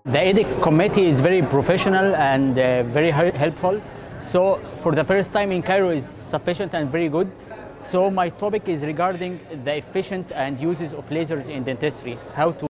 The AEEDC committee is very professional and very helpful. So for the first time in Cairo is sufficient and very good. So my topic is regarding the efficient and uses of lasers in dentistry, how to